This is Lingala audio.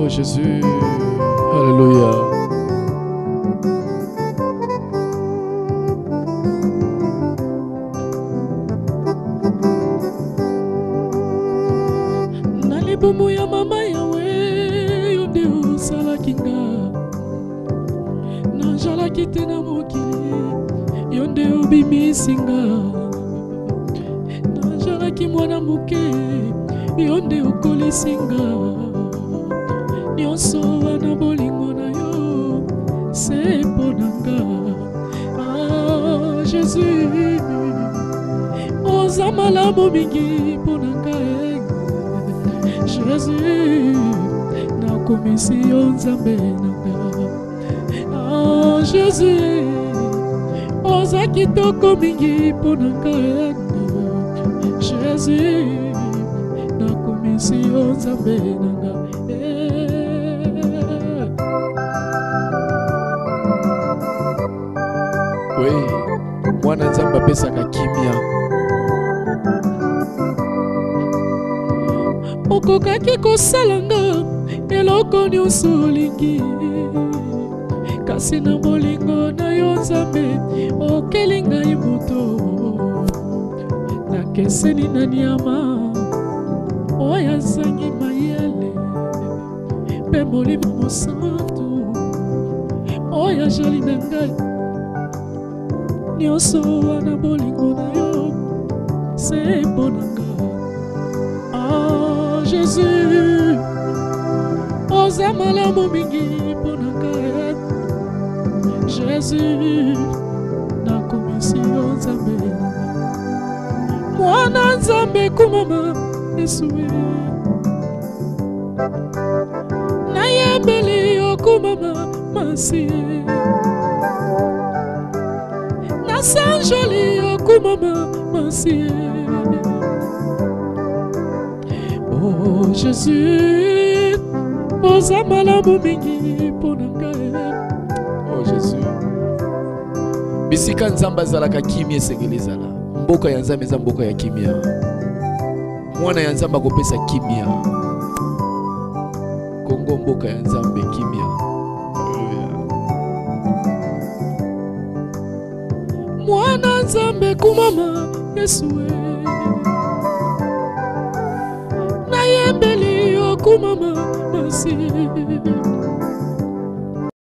Oh Jésus, Alléluia. Nalibumu ya mama yawe yonde usalakinga najalaki te na mokili yonde obimisinga najalaki mwana moke yonde okolisinga nyonso wana bolingo na yo se ponanga. Ah Jésus oza malamu mingi ponanga Jésus nakomisi yo nzambe nanga. Ah Jésus oza kitoko mingi ponanga Jésus nakomisi yo nzambe nanga. Oui, mwana nzambe apesaka kimia. Okokaki kosalanga eloko nyonso olingi kasi na bolingo na yo nzambe okeli ngai moto nakeseni na nyama oyo azangi mayele mpe molimo mosantu oyo ajali na ngai nyonso wana bolingo na yo se mponanga. Ah Jésus oza malamu mingi mponanga Jésus nakomisi yo nzambe mwana nzambe kumama Yesue nayembeli yo kumama masie nasanjoli yo kumama masie. Oh Jésus oza malamu mingi ponanga. Oh Jésus bisika nzambe azalaka kimia esengeli ezala mboka ya nzambe eza mboka ya kimia. Mwana ya nzambe akopesa kimia. Kongo mboka ya nzambe kimia. Mwana nzambe kumama Yesue nayembeli yo kumama masie